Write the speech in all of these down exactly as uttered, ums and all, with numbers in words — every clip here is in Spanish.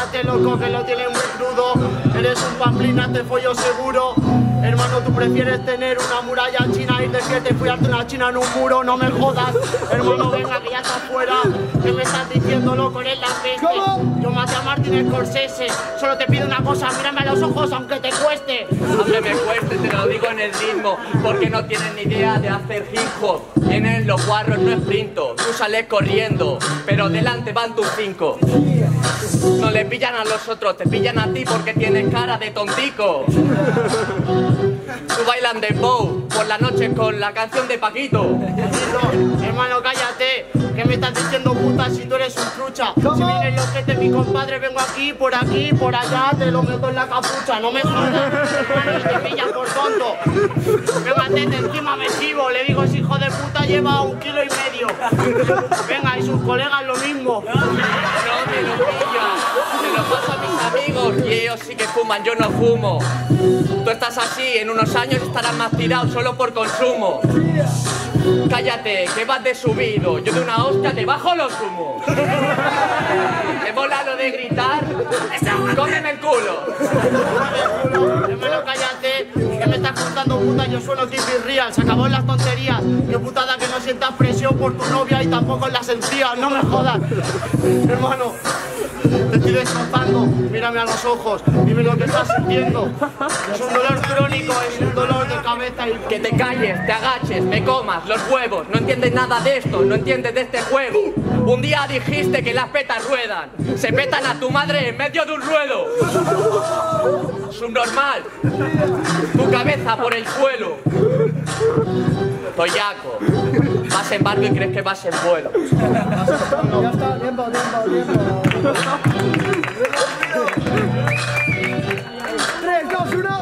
cállate, loco, que lo tienes muy crudo. Eres un pamplina, te follo seguro. Hermano, tú prefieres tener una muralla china y de siete follarte una china en un muro, no me jodas. Hermano, venga, que ya está fuera. ¿Qué me estás diciendo, loco? Eres la peste. Yo maté a Martin Scorsese. Solo te pido una cosa, mírame a los ojos aunque te cueste. Aunque me cueste, te lo digo en el ritmo, porque no tienes ni idea de hacer hip hop. Tienen los guarros, no sprinto, tú sales corriendo, pero delante van tus cinco. No le pillan a los otros, te pillan a ti porque tienes cara de tontico. Tú bailan dembow por la noche con la canción de Paquito. No, hermano, cállate. ¿Qué me estás diciendo, puta, si tú eres un trucha? Si vienes los que de mi compadre, vengo aquí, por aquí, por allá, te lo meto en la capucha. No me jodas, hermano, y te pillas por tonto. Venga, tete, encima me chivo. Le digo, ese hijo de puta lleva un kilo y medio. Venga, y sus colegas lo mismo. No me lo pillas, se lo paso a mis amigos y ellos sí que fuman, yo no fumo. Tú estás así, en unos años estarás más tirado solo por consumo. Cállate, que vas de subido, yo de una hostia te bajo los humos. ¿Te mola lo de gritar? ¡Cómeme el culo! Hermano, cállate, que me estás contando, puta, yo suelo keep it real, se acabó las tonterías. Qué putada que no sientas presión por tu novia y tampoco en las encías, no me jodas. Hermano, te estoy destrozando, mírame a los ojos, dime lo que estás sintiendo. Es un dolor crónico, es un dolor de cabeza y... Que te calles, te agaches, me comas los huevos. No entiendes nada de esto, no entiendes de este juego. Un día dijiste que las petas ruedan, se petan a tu madre en medio de un ruedo. Subnormal, tu cabeza por el suelo. Toyaco, vas en barco y crees que vas en vuelo. Ya está, tiempo, tiempo, tiempo. tres, dos, uno.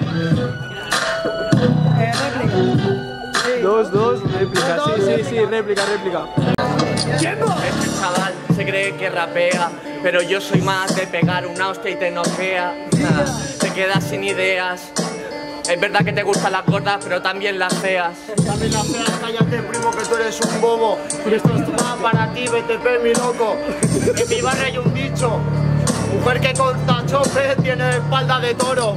Eh, réplica. Sí. Dos, dos, réplica, Dos, sí, dos, sí, réplica. sí, réplica, réplica. ¡Tiempo! Este chaval se cree que rapea, pero yo soy más de pegar una hostia y te noquea. Nah, te quedas sin ideas. Es verdad que te gustan las gordas, pero también las feas. También las feas, cállate, primo, que tú eres un bobo. Y esto es más para ti, B T P, mi loco. En mi barrio hay un dicho: mujer que corta chope tiene espalda de toro.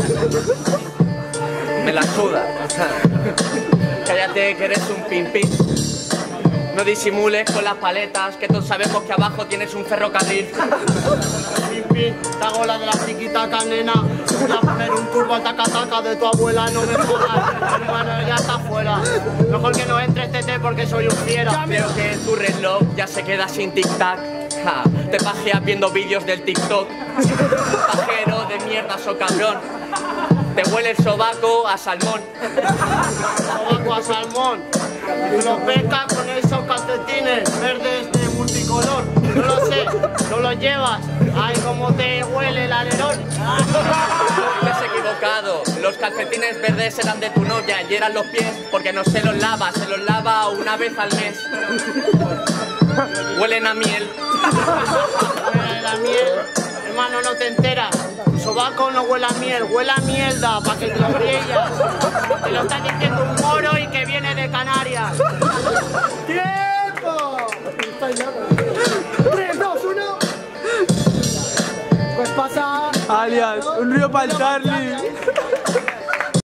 Me la suda. Cállate, que eres un pimpín. No disimules con las paletas, que todos sabemos que abajo tienes un ferrocarril. Pimpi, te hago la de la tiquitaca, nena. Voy a poner un turbo al taca-taca de tu abuela, no me jodas. Hermano, ya está fuera. Mejor que no entres, tete, porque soy un fiera. Creo que tu reloj ya se queda sin tic-tac. Ja, te pajeas viendo vídeos del TikTok. Pajero de mierda, so cabrón. Te huele el sobaco a salmón. Sobaco a salmón. Y lo pescas con esos calcetines verdes de multicolor. No lo sé, no los llevas. Ay, cómo te huele el alerón. Te has equivocado. Los calcetines verdes eran de tu novia y eran los pies porque no se los lava, se los lava una vez al mes. Huelen a miel. Huele a miel. Hermano, no te enteras. Tu sobaco no huele a miel, huele a mierda, pa' que te lo brillas. Te lo está diciendo un moro y que viene de Canarias. ¡Tiempo! tres, dos, uno. Pues pasa... Alias, un río para el Charlie.